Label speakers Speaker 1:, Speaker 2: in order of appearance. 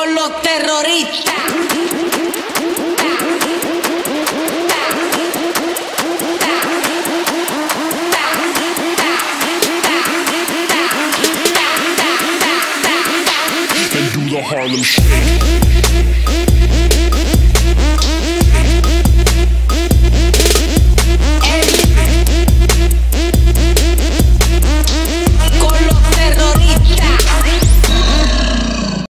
Speaker 1: con los terroristas.
Speaker 2: And do the Harlem Shake.